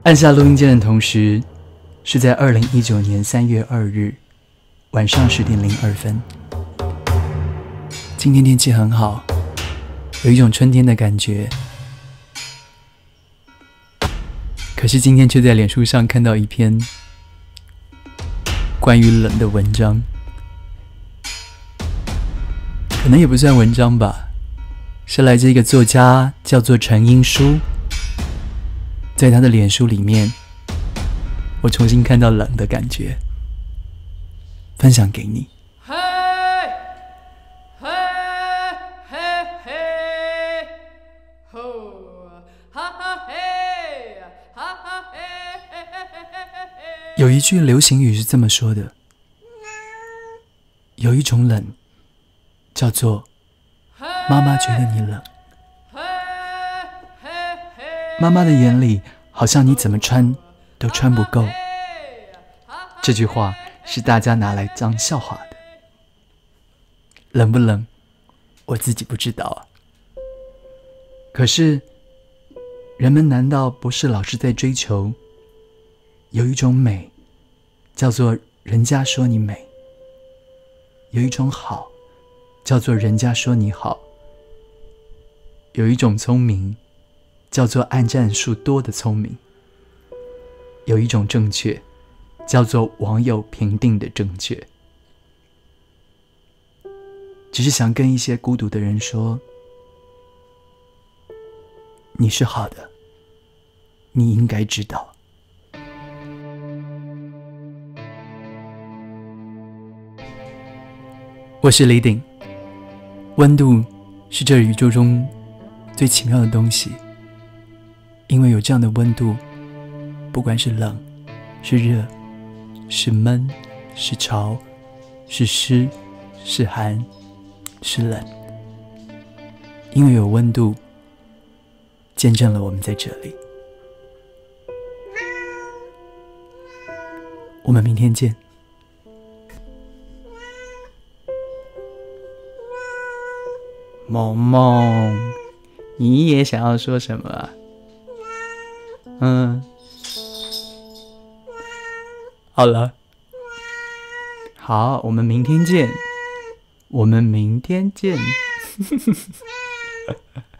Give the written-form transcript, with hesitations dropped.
按下录音键的同时，是在2019年3月2日晚上10点02分。今天天气很好，有一种春天的感觉。可是今天却在脸书上看到一篇关于冷的文章，可能也不算文章吧，是来自一个作家叫做陈英书。在他的脸书里面，我重新看到冷的感觉，分享给你。有一句流行语是这么说的：有一种冷，叫做妈妈觉得你冷。妈妈的眼里，好像你怎么穿都穿不够。这句话是大家拿来当笑话的。冷不冷，我自己不知道啊。可是，人们难道不是老是在追求有一种美，叫做人家说你美；有一种好，叫做人家说你好；有一种聪明，叫做按战数多的聪明；有一种正确，叫做网友评定的正确。只是想跟一些孤独的人说，你是好的，你应该知道。我是李鼎，温度是这宇宙中最奇妙的东西，因为有这样的温度，不管是冷，是热，是闷，是潮，是湿，是寒，是冷，因为有温度，见证了我们在这里。我们明天见。萌萌，你也想要说什么啊？好了，好，我们明天见。我们明天见。